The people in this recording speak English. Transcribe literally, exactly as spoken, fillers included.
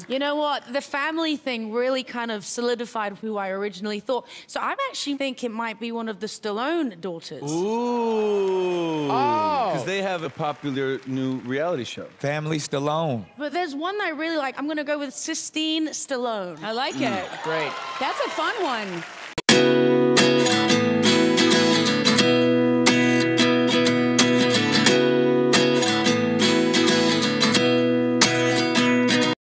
daughters? You know what? The family thing really kind of solidified who I originally thought. So I actually think it might be one of the Stallone daughters. Ooh. Oh. Because they have a popular new reality show. Family Stallone. But there's one that I really like. I'm gonna go with Sistine Stallone. I like it. Great. That's a fun one.